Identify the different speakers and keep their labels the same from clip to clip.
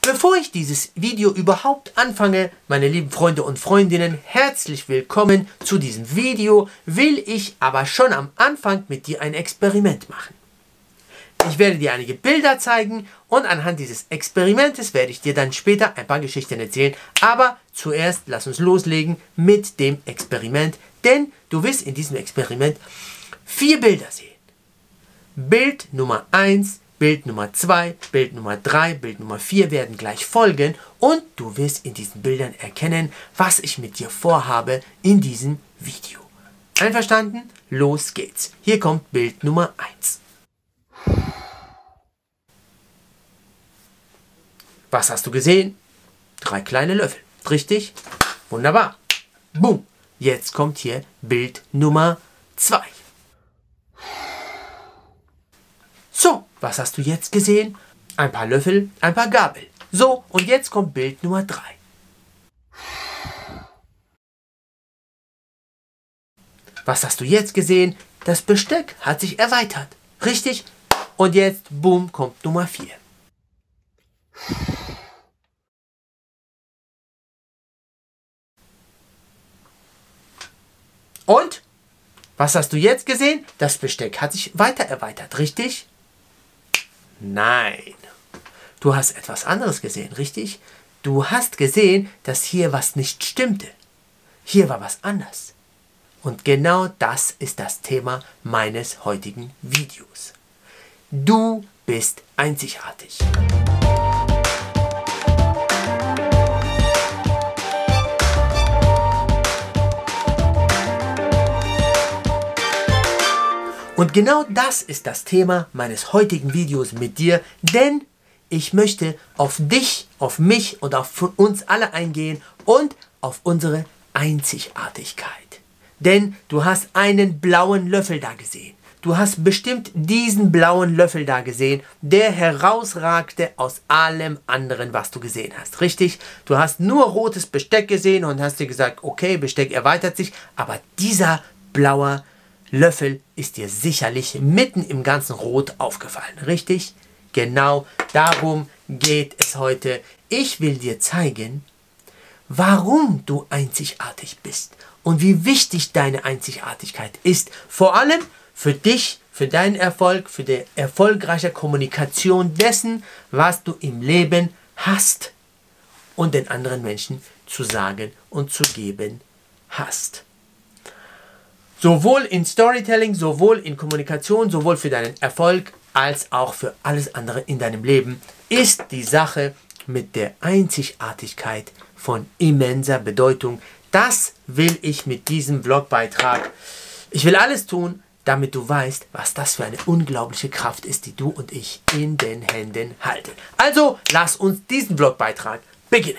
Speaker 1: Bevor ich dieses Video überhaupt anfange, meine lieben Freunde und Freundinnen, herzlich willkommen zu diesem Video, will ich aber schon am Anfang mit dir ein Experiment machen. Ich werde dir einige Bilder zeigen und anhand dieses Experimentes werde ich dir dann später ein paar Geschichten erzählen. Aber zuerst lass uns loslegen mit dem Experiment, denn du wirst in diesem Experiment 4 Bilder sehen. Bild Nummer 1, Bild Nummer 2, Bild Nummer 3, Bild Nummer 4 werden gleich folgen und du wirst in diesen Bildern erkennen, was ich mit dir vorhabe in diesem Video. Einverstanden? Los geht's. Hier kommt Bild Nummer 1. Was hast du gesehen? 3 kleine Löffel. Richtig? Wunderbar. Boom. Jetzt kommt hier Bild Nummer 2. So, was hast du jetzt gesehen? Ein paar Löffel, ein paar Gabel. So, und jetzt kommt Bild Nummer 3. Was hast du jetzt gesehen? Das Besteck hat sich erweitert. Richtig? Und jetzt, boom, kommt Nummer 4. Und? Was hast du jetzt gesehen? Das Besteck hat sich weiter erweitert. Richtig? Nein. Du hast etwas anderes gesehen, richtig? Du hast gesehen, dass hier was nicht stimmte. Hier war was anders. Und genau das ist das Thema meines heutigen Videos. Du bist einzigartig. Und genau das ist das Thema meines heutigen Videos mit dir, denn ich möchte auf dich, auf mich und auf uns alle eingehen und auf unsere Einzigartigkeit. Denn du hast einen blauen Löffel da gesehen. Du hast bestimmt diesen blauen Löffel da gesehen, der herausragte aus allem anderen, was du gesehen hast. Richtig? Du hast nur rotes Besteck gesehen und hast dir gesagt, okay, Besteck erweitert sich, aber dieser blaue Löffel ist dir sicherlich mitten im ganzen Rot aufgefallen, richtig? Genau darum geht es heute. Ich will dir zeigen, warum du einzigartig bist und wie wichtig deine Einzigartigkeit ist. Vor allem für dich, für deinen Erfolg, für die erfolgreiche Kommunikation dessen, was du im Leben hast und den anderen Menschen zu sagen und zu geben hast. Sowohl in Storytelling, sowohl in Kommunikation, sowohl für deinen Erfolg als auch für alles andere in deinem Leben ist die Sache mit der Einzigartigkeit von immenser Bedeutung. Das will ich mit diesem Vlogbeitrag. Ich will alles tun, damit du weißt, was das für eine unglaubliche Kraft ist, die du und ich in den Händen halten. Also, lass uns diesen Vlogbeitrag beginnen.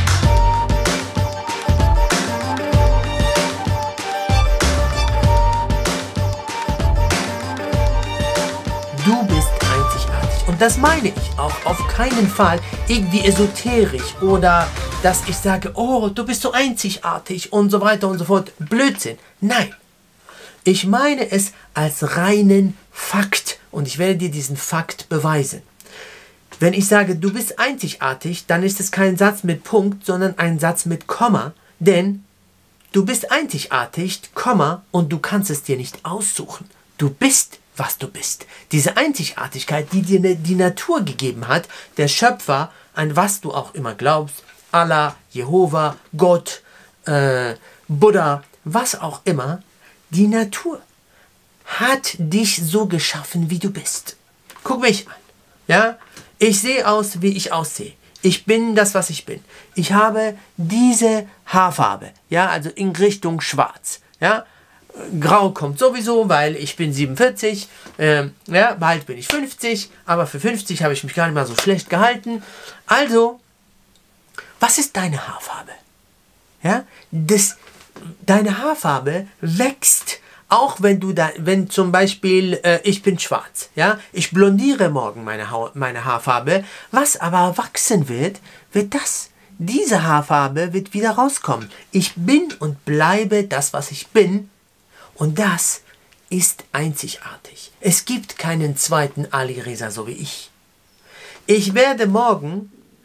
Speaker 1: Du bist einzigartig. Und das meine ich auch auf keinen Fall irgendwie esoterisch oder dass ich sage, oh, du bist so einzigartig und so weiter und so fort. Blödsinn. Nein. Ich meine es als reinen Fakt und ich werde dir diesen Fakt beweisen. Wenn ich sage, du bist einzigartig, dann ist es kein Satz mit Punkt, sondern ein Satz mit Komma, denn du bist einzigartig, Komma, und du kannst es dir nicht aussuchen. Du bist, was du bist. Diese Einzigartigkeit, die dir die Natur gegeben hat, der Schöpfer, an was du auch immer glaubst, Allah, Jehova, Gott, Buddha, was auch immer, die Natur hat dich so geschaffen, wie du bist. Guck mich an. Ja? Ich sehe aus, wie ich aussehe. Ich bin das, was ich bin. Ich habe diese Haarfarbe, ja, also in Richtung schwarz. Ja? Grau kommt sowieso, weil ich bin 47, ja, bald bin ich 50, aber für 50 habe ich mich gar nicht mal so schlecht gehalten. Also, was ist deine Haarfarbe? Ja, deine Haarfarbe wächst, auch wenn du wenn zum Beispiel ich bin schwarz, ja, ich blondiere morgen meine Haarfarbe, was aber wachsen wird, diese Haarfarbe wird wieder rauskommen. Ich bin und bleibe das, was ich bin. Und das ist einzigartig. Es gibt keinen zweiten Ali Reza so wie ich. Ich werde morgen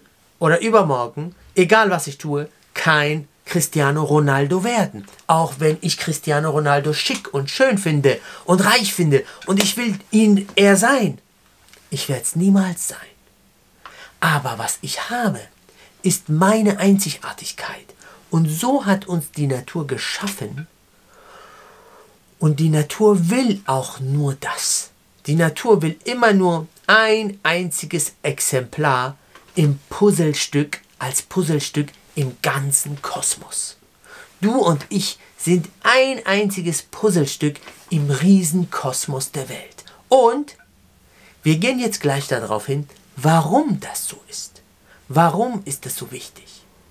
Speaker 1: oder übermorgen, egal was ich tue, kein Cristiano Ronaldo werden. Auch wenn ich Cristiano Ronaldo schick und schön finde und reich finde und ich will er sein. Ich werde es niemals sein. Aber was ich habe, ist meine Einzigartigkeit. Und so hat uns die Natur geschaffen. Und die Natur will auch nur das. Die Natur will immer nur ein einziges Exemplar im Puzzlestück, als Puzzlestück im ganzen Kosmos. Du und ich sind ein einziges Puzzlestück im Riesenkosmos der Welt. Und wir gehen jetzt gleich darauf hin, warum das so ist. Warum ist das so wichtig?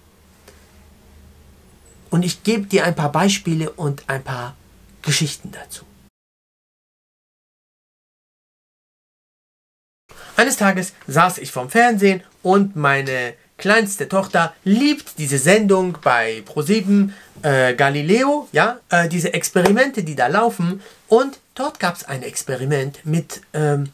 Speaker 1: Und ich gebe dir ein paar Beispiele und ein paar Geschichten dazu. Eines Tages saß ich vorm Fernsehen und meine kleinste Tochter liebt diese Sendung bei ProSieben, Galileo, ja, diese Experimente, die da laufen. Und dort gab es ein Experiment mit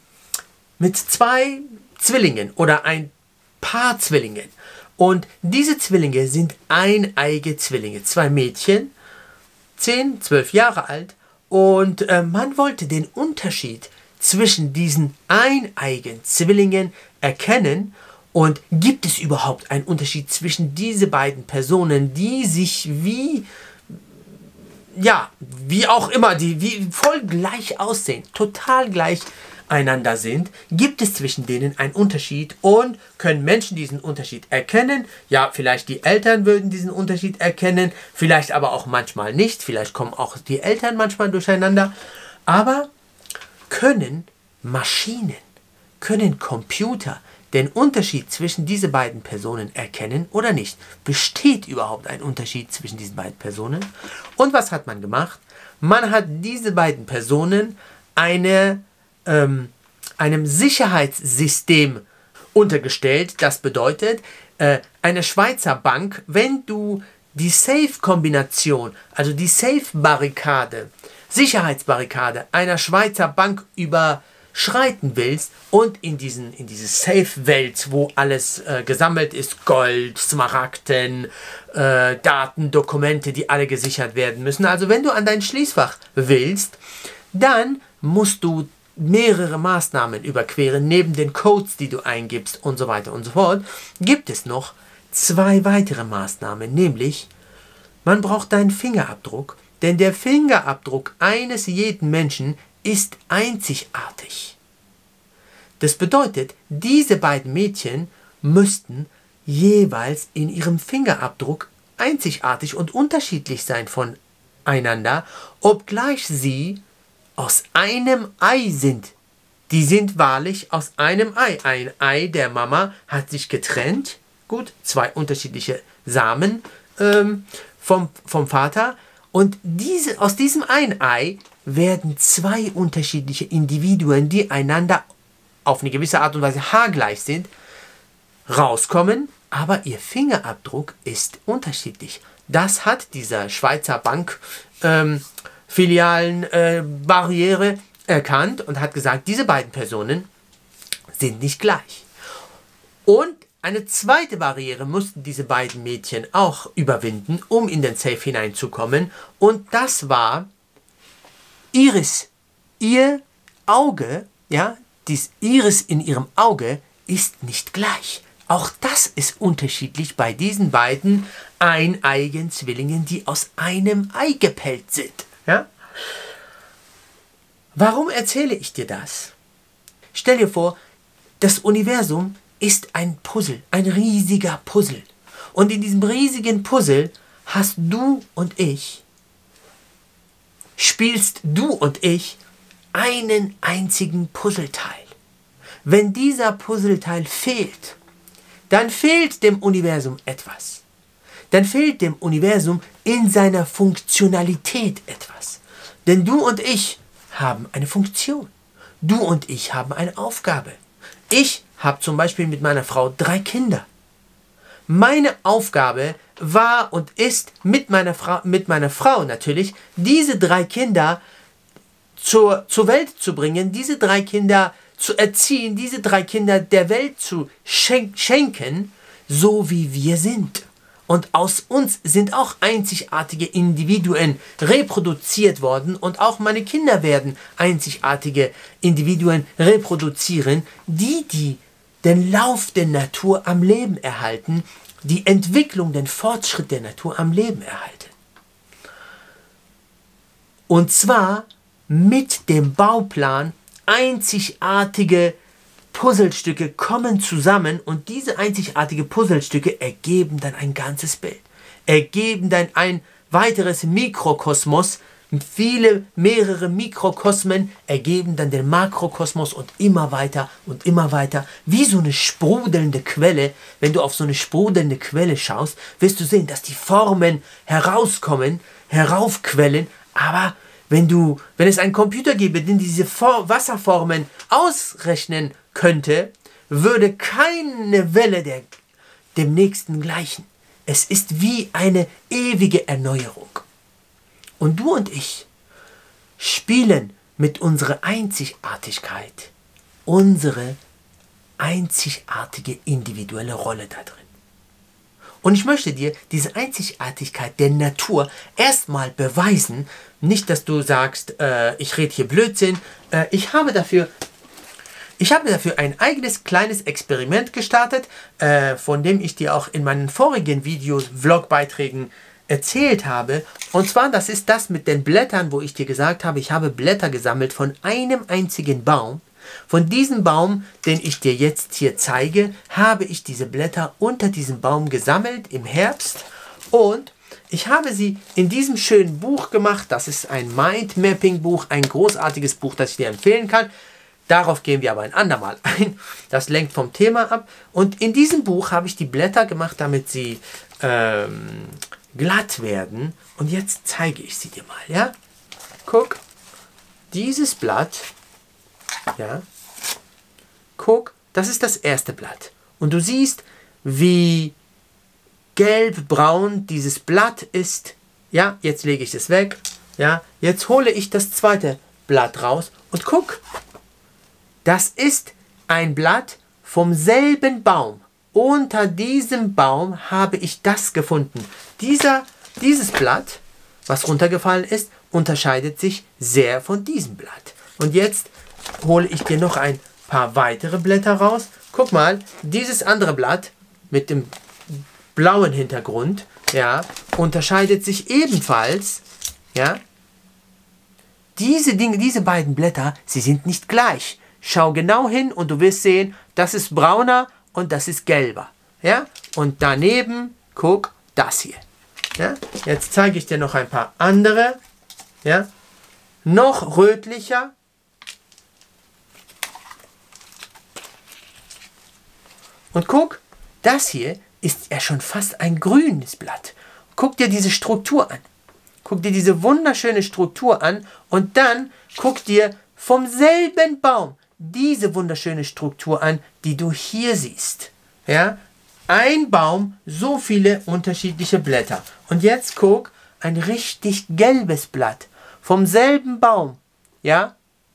Speaker 1: 2 Zwillingen oder ein Paar Zwillingen. Und diese Zwillinge sind eineige Zwillinge, 2 Mädchen, 10, 12 Jahre alt. Und man wollte den Unterschied zwischen diesen eineigen Zwillingen erkennen. Und gibt es überhaupt einen Unterschied zwischen diese beiden Personen, die sich wie auch immer, wie voll gleich aussehen, total gleich einander sind? Gibt es zwischen denen einen Unterschied und können Menschen diesen Unterschied erkennen? Ja, vielleicht die Eltern würden diesen Unterschied erkennen, vielleicht aber auch manchmal nicht, vielleicht kommen auch die Eltern manchmal durcheinander. Aber können Maschinen, können Computer den Unterschied zwischen diesen beiden Personen erkennen oder nicht? Besteht überhaupt ein Unterschied zwischen diesen beiden Personen? Und was hat man gemacht? Man hat diese beiden Personen einem Sicherheitssystem untergestellt. Das bedeutet, eine Schweizer Bank, wenn du die Safe-Kombination, also die Safe-Barrikade, Sicherheitsbarrikade einer Schweizer Bank überschreiten willst und in diese Safe-Welt, wo alles gesammelt ist, Gold, Smaragden, Daten, Dokumente, die alle gesichert werden müssen. Also wenn du an dein Schließfach willst, dann musst du mehrere Maßnahmen überqueren, neben den Codes, die du eingibst und so weiter und so fort, gibt es noch 2 weitere Maßnahmen, nämlich man braucht deinen Fingerabdruck, denn der Fingerabdruck eines jeden Menschen ist einzigartig. Das bedeutet, diese beiden Mädchen müssten jeweils in ihrem Fingerabdruck einzigartig und unterschiedlich sein voneinander, obgleich sie aus einem Ei sind. Die sind wahrlich aus einem Ei. Ein Ei der Mama hat sich getrennt. Gut, 2 unterschiedliche Samen vom Vater. Und aus diesem ein Ei werden 2 unterschiedliche Individuen, die einander auf eine gewisse Art und Weise haargleich sind, rauskommen. Aber ihr Fingerabdruck ist unterschiedlich. Das hat dieser Schweizer Bank Filialen-Barriere erkannt und hat gesagt, diese beiden Personen sind nicht gleich. Und eine zweite Barriere mussten diese beiden Mädchen auch überwinden, um in den Safe hineinzukommen. Und das war Iris. Ihr Auge, ja, dies Iris in ihrem Auge ist nicht gleich. Auch das ist unterschiedlich bei diesen beiden eineigen Zwillingen, die aus einem Ei gepellt sind. Ja? Warum erzähle ich dir das? Stell dir vor, das Universum ist ein Puzzle, ein riesiger Puzzle. Und in diesem riesigen Puzzle spielst du und ich einen einzigen Puzzleteil. Wenn dieser Puzzleteil fehlt, dann fehlt dem Universum etwas. Dann fehlt dem Universum in seiner Funktionalität etwas. Denn du und ich haben eine Funktion. Du und ich haben eine Aufgabe. Ich habe zum Beispiel mit meiner Frau 3 Kinder. Meine Aufgabe war und ist mit meiner Frau natürlich, diese 3 Kinder zur Welt zu bringen, diese 3 Kinder zu erziehen, diese 3 Kinder der Welt zu schenken, so wie wir sind. Und aus uns sind auch einzigartige Individuen reproduziert worden und auch meine Kinder werden einzigartige Individuen reproduzieren, die den Lauf der Natur am Leben erhalten, die Entwicklung, den Fortschritt der Natur am Leben erhalten. Und zwar mit dem Bauplan einzigartige Puzzlestücke kommen zusammen und diese einzigartige Puzzlestücke ergeben dann ein ganzes Bild. Ergeben dann ein weiteres Mikrokosmos. Mehrere Mikrokosmen ergeben dann den Makrokosmos und immer weiter, wie so eine sprudelnde Quelle. Wenn du auf so eine sprudelnde Quelle schaust, wirst du sehen, dass die Formen herauskommen, heraufquellen, aber wenn es einen Computer gäbe, der diese Wasserformen ausrechnen könnte, würde keine Welle dem nächsten gleichen. Es ist wie eine ewige Erneuerung. Und du und ich spielen mit unserer Einzigartigkeit unsere einzigartige individuelle Rolle da drin. Und ich möchte dir diese Einzigartigkeit der Natur erstmal beweisen. Nicht, dass du sagst, ich rede hier Blödsinn. Ich habe dafür ein eigenes kleines Experiment gestartet, von dem ich dir auch in meinen vorigen Videos, Vlogbeiträgen erzählt habe. Und zwar, das ist das mit den Blättern, wo ich dir gesagt habe, ich habe Blätter gesammelt von einem einzigen Baum. Von diesem Baum, den ich dir jetzt hier zeige, habe ich diese Blätter unter diesem Baum gesammelt im Herbst und ich habe sie in diesem schönen Buch gemacht. Das ist ein Mindmapping-Buch, ein großartiges Buch, das ich dir empfehlen kann. Darauf gehen wir aber ein andermal ein. Das lenkt vom Thema ab. Und in diesem Buch habe ich die Blätter gemacht, damit sie glatt werden. Und jetzt zeige ich sie dir mal. Ja? Guck, dieses Blatt, ja, guck, das ist das erste Blatt. Und du siehst, wie gelb-braun dieses Blatt ist. Ja, jetzt lege ich es weg. Ja, jetzt hole ich das zweite Blatt raus und guck. Das ist ein Blatt vom selben Baum. Unter diesem Baum habe ich das gefunden. Dieses Blatt, was runtergefallen ist, unterscheidet sich sehr von diesem Blatt. Und jetzt hole ich dir noch ein paar weitere Blätter raus. Guck mal, dieses andere Blatt mit dem blauen Hintergrund, ja, unterscheidet sich ebenfalls, ja. Diese beiden Blätter, sie sind nicht gleich. Schau genau hin und du wirst sehen, das ist brauner und das ist gelber. Ja? Und daneben, guck, das hier. Ja? Jetzt zeige ich dir noch ein paar andere. Ja? Noch rötlicher. Und guck, das hier ist ja schon fast ein grünes Blatt. Guck dir diese Struktur an. Guck dir diese wunderschöne Struktur an und dann guck dir vom selben Baum diese wunderschöne Struktur an, die du hier siehst. Ja? Ein Baum, so viele unterschiedliche Blätter. Und jetzt guck, ein richtig gelbes Blatt vom selben Baum. Ja?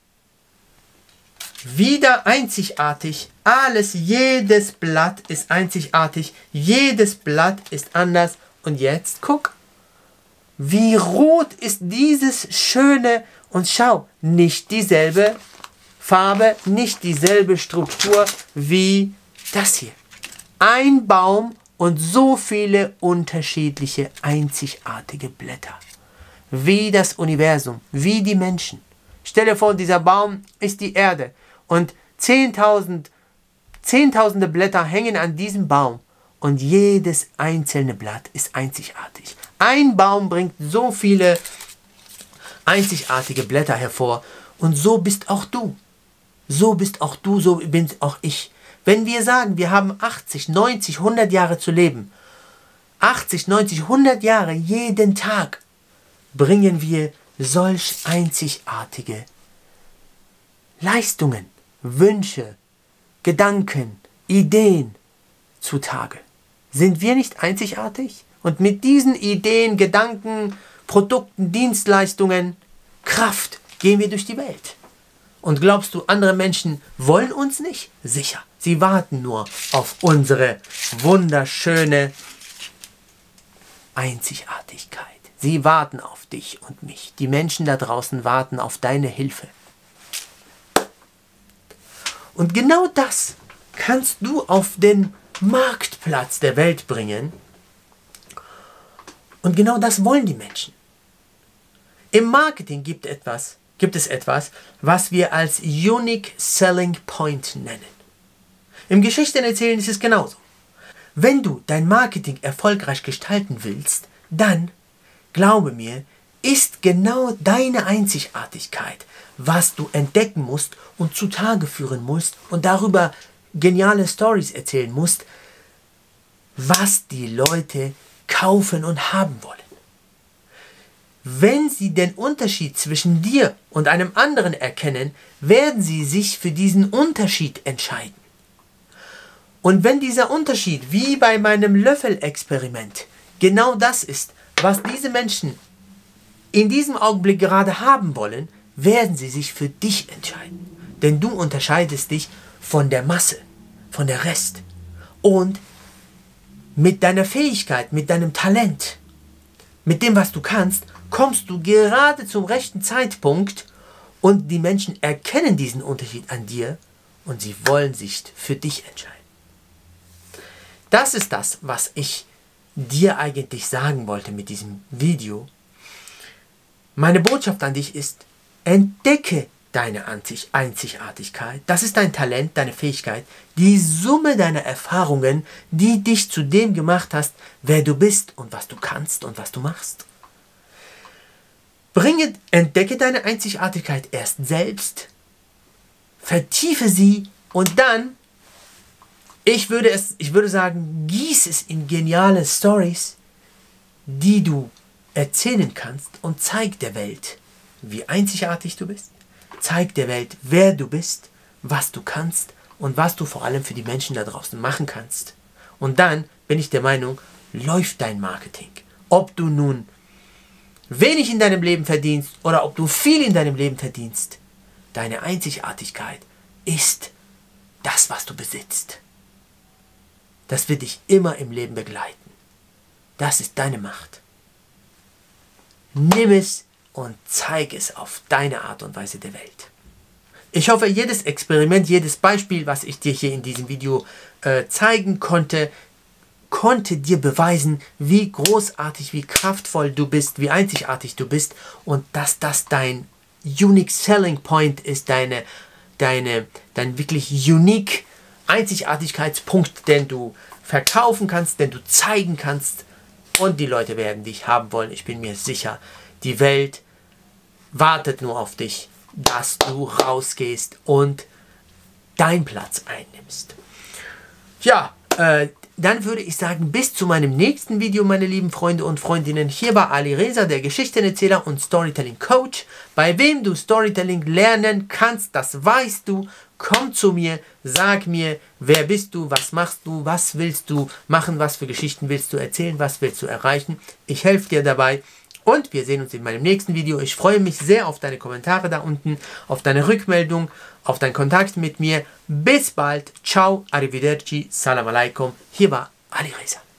Speaker 1: Wieder einzigartig. Jedes Blatt ist einzigartig. Jedes Blatt ist anders. Und jetzt guck, wie rot ist dieses schöne. Und schau, nicht dieselbe Farbe, nicht dieselbe Struktur wie das hier. Ein Baum und so viele unterschiedliche, einzigartige Blätter. Wie das Universum, wie die Menschen. Stell dir vor, dieser Baum ist die Erde und zehntausende Blätter hängen an diesem Baum und jedes einzelne Blatt ist einzigartig. Ein Baum bringt so viele einzigartige Blätter hervor und so bist auch du. So bist auch du, so bin auch ich. Wenn wir sagen, wir haben 80, 90, 100 Jahre zu leben, 80, 90, 100 Jahre jeden Tag, bringen wir solch einzigartige Leistungen, Wünsche, Gedanken, Ideen zutage. Sind wir nicht einzigartig? Und mit diesen Ideen, Gedanken, Produkten, Dienstleistungen, Kraft gehen wir durch die Welt. Und glaubst du, andere Menschen wollen uns nicht? Sicher. Sie warten nur auf unsere wunderschöne Einzigartigkeit. Sie warten auf dich und mich. Die Menschen da draußen warten auf deine Hilfe. Und genau das kannst du auf den Marktplatz der Welt bringen. Und genau das wollen die Menschen. Im Marketing gibt es etwas, was wir als Unique Selling Point nennen. Im Geschichtenerzählen ist es genauso. Wenn du dein Marketing erfolgreich gestalten willst, dann, glaube mir, ist genau deine Einzigartigkeit, was du entdecken musst und zutage führen musst und darüber geniale Stories erzählen musst, was die Leute kaufen und haben wollen. Wenn sie den Unterschied zwischen dir und einem anderen erkennen, werden sie sich für diesen Unterschied entscheiden. Und wenn dieser Unterschied, wie bei meinem Löffelexperiment, genau das ist, was diese Menschen in diesem Augenblick gerade haben wollen, werden sie sich für dich entscheiden. Denn du unterscheidest dich von der Masse, von der Rest. Und mit deiner Fähigkeit, mit deinem Talent, mit dem, was du kannst, kommst du gerade zum rechten Zeitpunkt und die Menschen erkennen diesen Unterschied an dir und sie wollen sich für dich entscheiden. Das ist das, was ich dir eigentlich sagen wollte mit diesem Video. Meine Botschaft an dich ist, entdecke deine Einzigartigkeit. Das ist dein Talent, deine Fähigkeit, die Summe deiner Erfahrungen, die dich zu dem gemacht hast, wer du bist und was du kannst und was du machst. Entdecke deine Einzigartigkeit erst selbst, vertiefe sie und dann, ich würde sagen, gieß es in geniale Stories, die du erzählen kannst und zeig der Welt, wie einzigartig du bist. Zeig der Welt, wer du bist, was du kannst und was du vor allem für die Menschen da draußen machen kannst. Und dann bin ich der Meinung, läuft dein Marketing. Ob du nun wenig in deinem Leben verdienst oder ob du viel in deinem Leben verdienst, deine Einzigartigkeit ist das, was du besitzt. Das wird dich immer im Leben begleiten. Das ist deine Macht. Nimm es und zeig es auf deine Art und Weise der Welt. Ich hoffe, jedes Experiment, jedes Beispiel, was ich dir hier in diesem Video zeigen konnte, konnte dir beweisen, wie großartig, wie kraftvoll du bist, wie einzigartig du bist und dass das dein Unique Selling Point ist, dein wirklich unique Einzigartigkeitspunkt, den du verkaufen kannst, den du zeigen kannst und die Leute werden dich haben wollen. Ich bin mir sicher, die Welt wartet nur auf dich, dass du rausgehst und deinen Platz einnimmst. Ja, dann würde ich sagen, bis zu meinem nächsten Video, meine lieben Freunde und Freundinnen. Hier war Ali Reza, der Geschichtenerzähler und Storytelling Coach. Bei wem du Storytelling lernen kannst, das weißt du. Komm zu mir, sag mir, wer bist du, was machst du, was willst du machen, was für Geschichten willst du erzählen, was willst du erreichen. Ich helfe dir dabei. Und wir sehen uns in meinem nächsten Video. Ich freue mich sehr auf deine Kommentare da unten, auf deine Rückmeldung, auf deinen Kontakt mit mir. Bis bald. Ciao, arrivederci, salam alaikum. Hier war Ali Reza.